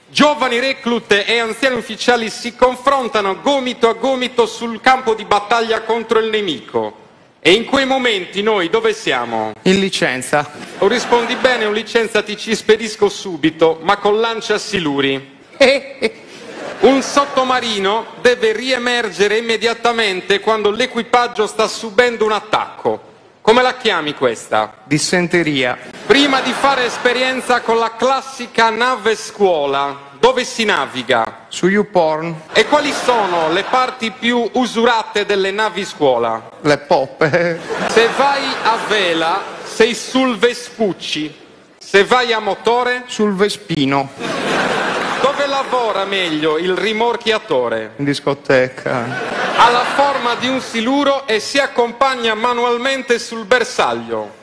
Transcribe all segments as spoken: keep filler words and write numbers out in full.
Giovani reclute e anziani ufficiali si confrontano gomito a gomito sul campo di battaglia contro il nemico. E in quei momenti noi dove siamo? In licenza. O rispondi bene o licenza ti ci spedisco subito, ma con lancia siluri. Un sottomarino deve riemergere immediatamente quando l'equipaggio sta subendo un attacco. Come la chiami questa? Dissenteria. Prima di fare esperienza con la classica nave scuola, dove si naviga? Su YouPorn. E quali sono le parti più usurate delle navi scuola? Le poppe. Se vai a vela, sei sul Vespucci. Se vai a motore? Sul Vespino. Dove lavora meglio il rimorchiatore? In discoteca. Ha la forma di un siluro e si accompagna manualmente sul bersaglio.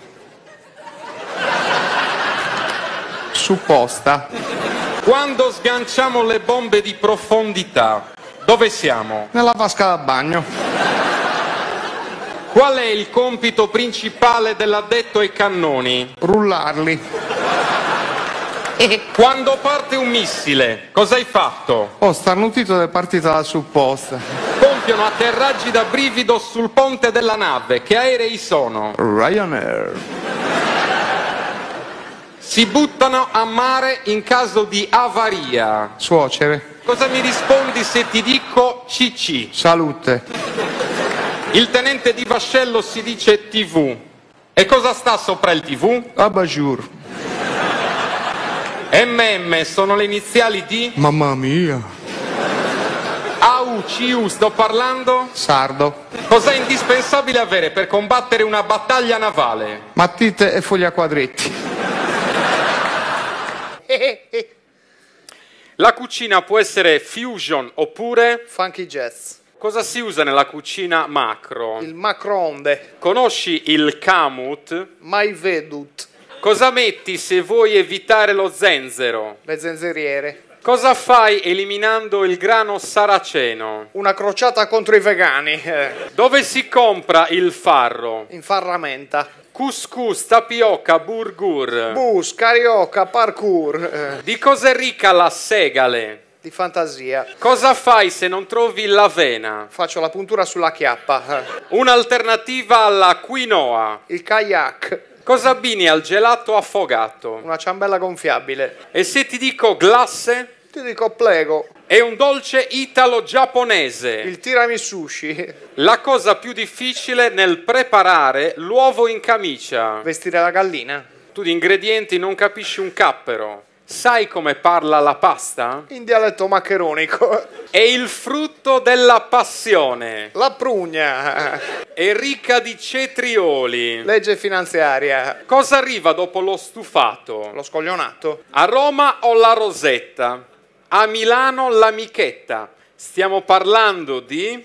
Supposta. Quando sganciamo le bombe di profondità, dove siamo? Nella vasca da bagno. Qual è il compito principale dell'addetto ai cannoni? Rullarli. Quando parte un missile, cosa hai fatto? Oh, starnutito è partita la supposta. Compiono atterraggi da brivido sul ponte della nave. Che aerei sono? Ryanair. Si buttano a mare in caso di avaria. Suocere. Cosa mi rispondi se ti dico C C? Salute. Il tenente di vascello si dice T V. E cosa sta sopra il T V? Abajur. M M sono le iniziali di? Mamma mia. A U C U sto parlando? Sardo. Cos'è indispensabile avere per combattere una battaglia navale? Matite e fogli a quadretti. La cucina può essere fusion oppure? Funky jazz. Cosa si usa nella cucina macro? Il macroonde. Conosci il Kamut? Mai vedut. Cosa metti se vuoi evitare lo zenzero? Le zenzeriere. Cosa fai eliminando il grano saraceno? Una crociata contro i vegani. Dove si compra il farro? In Farramenta. Couscous, tapioca, burgur. Bus, carioca, parkour. Di cosa è ricca la segale? Di fantasia. Cosa fai se non trovi l'avena? Faccio la puntura sulla chiappa. Un'alternativa alla quinoa. Il kayak. Cosa abbini al gelato affogato? Una ciambella gonfiabile. E se ti dico glace? Ti dico plego. È un dolce italo-giapponese. Il tiramissushi. La cosa più difficile nel preparare l'uovo in camicia. Vestire la gallina. Tu di ingredienti non capisci un cappero. Sai come parla la pasta? In dialetto maccheronico. È il frutto della passione. La prugna. È ricca di cetrioli. Legge finanziaria. Cosa arriva dopo lo stufato? Lo scoglionato. A Roma ho la rosetta. A Milano l'amichetta. Stiamo parlando di?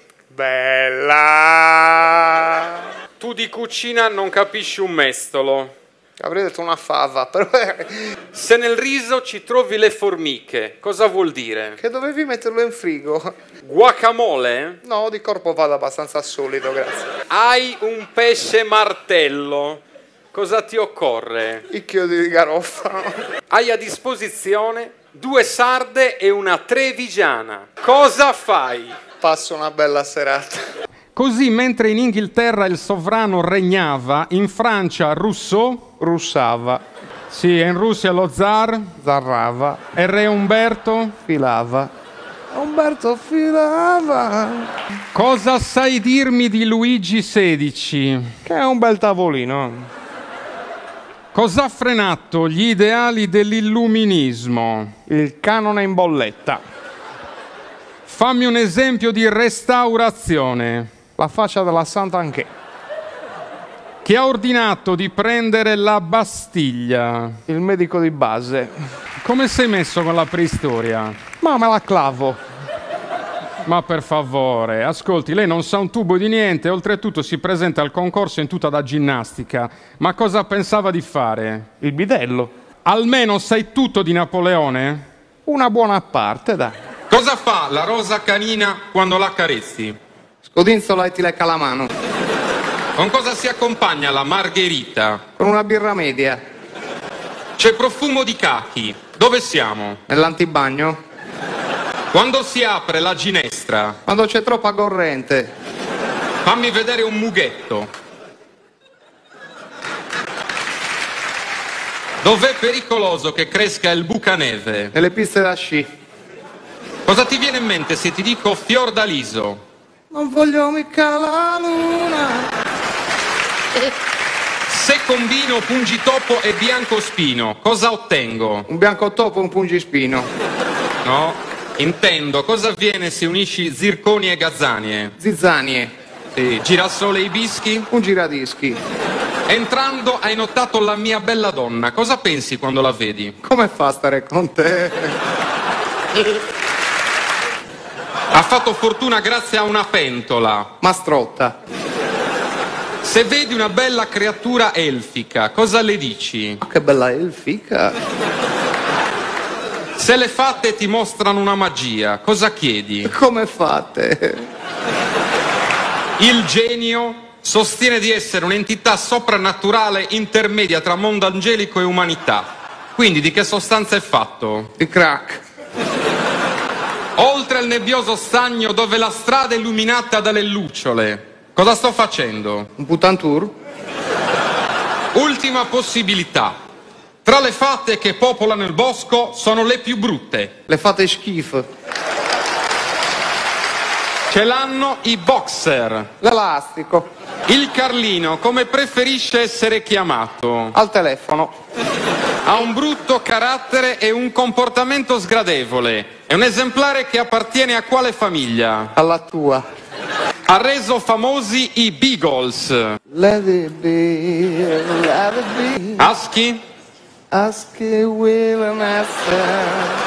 Bella. Tu di cucina non capisci un mestolo. Avrei detto una fava, però... Se nel riso ci trovi le formiche, cosa vuol dire? Che dovevi metterlo in frigo. Guacamole? No, di corpo vado abbastanza solido, grazie. Hai un pesce martello. Cosa ti occorre? Il chiodo di garofano. Hai a disposizione due sarde e una trevigiana. Cosa fai? Passo una bella serata. Così, mentre in Inghilterra il sovrano regnava, in Francia Rousseau russava. Sì, e in Russia lo zar zarrava. E re Umberto filava. Umberto filava. Cosa sai dirmi di Luigi sedici? Che è un bel tavolino. Cosa ha frenato gli ideali dell'illuminismo? Il canone in bolletta. Fammi un esempio di restaurazione. La faccia della Sant'Anché. Chi ha ordinato di prendere la Bastiglia? Il medico di base. Come sei messo con la preistoria? Ma me la clavo. Ma per favore, ascolti, lei non sa un tubo di niente, oltretutto si presenta al concorso in tuta da ginnastica. Ma cosa pensava di fare? Il bidello. Almeno sai tutto di Napoleone? Una buona parte, dai. Cosa fa la rosa canina quando la carezzi? Scodinzola e ti lecca la mano. Con cosa si accompagna la margherita? Con una birra media. C'è profumo di cachi. Dove siamo? Nell'antibagno? Quando si apre la ginestra? Quando c'è troppa corrente. Fammi vedere un mughetto. Dov'è pericoloso che cresca il bucaneve? Nelle piste da sci. Cosa ti viene in mente se ti dico Fiordaliso? Non voglio mica la luna. Se combino pungitopo e biancospino, cosa ottengo? Un bianco topo e un pungispino. No, intendo cosa avviene se unisci zirconi e gazzanie? Zizzanie. Sì. Girasole e ibischi? Un giradischi. Entrando hai notato la mia bella donna, cosa pensi quando la vedi? Come fa a stare con te? Ha fatto fortuna grazie a una pentola. Mastrotta. Se vedi una bella creatura elfica, cosa le dici? Ma che bella elfica. Se le fatte ti mostrano una magia, cosa chiedi? Come fate? Il genio sostiene di essere un'entità soprannaturale intermedia tra mondo angelico e umanità. Quindi di che sostanza è fatto? Di crack. Oltre al nebbioso stagno dove la strada è illuminata dalle lucciole, cosa sto facendo? Un putantour? Ultima possibilità. Tra le fate che popolano il bosco sono le più brutte. Le fate schifo. Ce l'hanno i boxer. L'elastico. Il Carlino, come preferisce essere chiamato? Al telefono. Ha un brutto carattere e un comportamento sgradevole. È un esemplare che appartiene a quale famiglia? Alla tua. Ha reso famosi i Beagles. Let it be, let it be. Husky? Husky will answer.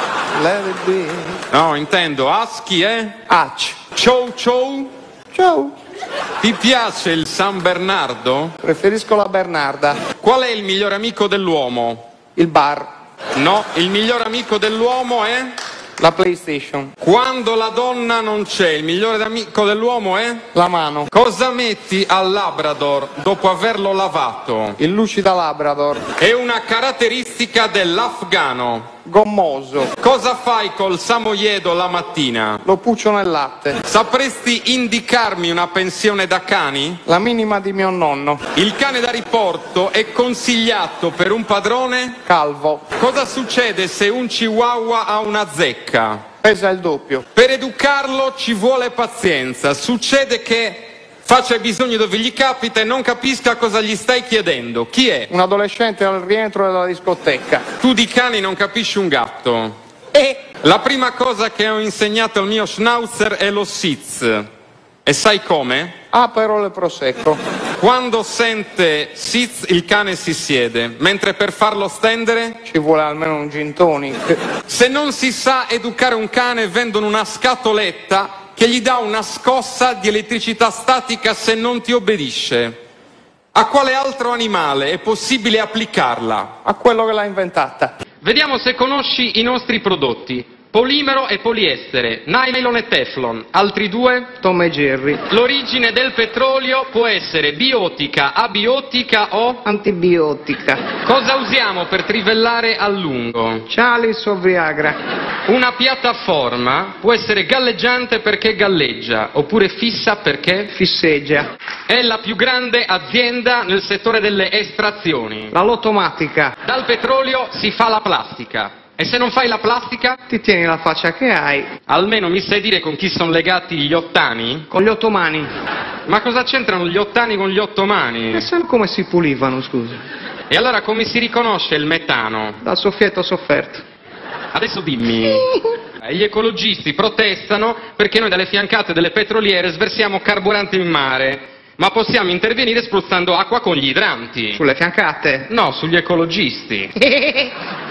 Let it be. No, intendo Husky, eh? H. Ciao ciao? Ciao. Ti piace il San Bernardo? Preferisco la Bernarda. Qual è il migliore amico dell'uomo? Il bar. No, il miglior amico dell'uomo è? La PlayStation. Quando la donna non c'è, il migliore amico dell'uomo è? La mano. Cosa metti al Labrador dopo averlo lavato? Il lucida Labrador. È una caratteristica dell'afgano. Gommoso. Cosa fai col samoiedo la mattina? Lo puccio nel latte. Sapresti indicarmi una pensione da cani? La minima di mio nonno. Il cane da riporto è consigliato per un padrone? Calvo. Cosa succede se un chihuahua ha una zecca? Pesa il doppio. Per educarlo ci vuole pazienza. Succede che faccia i bisogni dove gli capita e non capisca cosa gli stai chiedendo. Chi è? Un adolescente al rientro dalla discoteca. Tu di cani non capisci un gatto. E La prima cosa che ho insegnato al mio schnauzer è lo sitz. E sai come? Aperol prosecco. Quando sente sitz il cane si siede, mentre per farlo stendere? Ci vuole almeno un gin tonic. Se non si sa educare un cane vendono una scatoletta che gli dà una scossa di elettricità statica se non ti obbedisce. A quale altro animale è possibile applicarla? A quello che l'ha inventata. Vediamo se conosci i nostri prodotti. Polimero e poliestere, nylon e teflon. Altri due? Tom e Jerry. L'origine del petrolio può essere biotica, abiotica o... Antibiotica. Cosa usiamo per trivellare a lungo? Chalice o Viagra. Una piattaforma può essere galleggiante perché galleggia, oppure fissa perché... Fisseggia. È la più grande azienda nel settore delle estrazioni. La lottomatica. Dal petrolio si fa la plastica. E se non fai la plastica? Ti tieni la faccia che hai. Almeno mi sai dire con chi sono legati gli ottani? Con gli ottomani. Ma cosa c'entrano gli ottani con gli ottomani? E sai come si pulivano, scusa? E allora come si riconosce il metano? Dal soffietto sofferto. Adesso dimmi. Gli ecologisti protestano perché noi dalle fiancate delle petroliere sversiamo carburante in mare. Ma possiamo intervenire spruzzando acqua con gli idranti. Sulle fiancate? No, sugli ecologisti.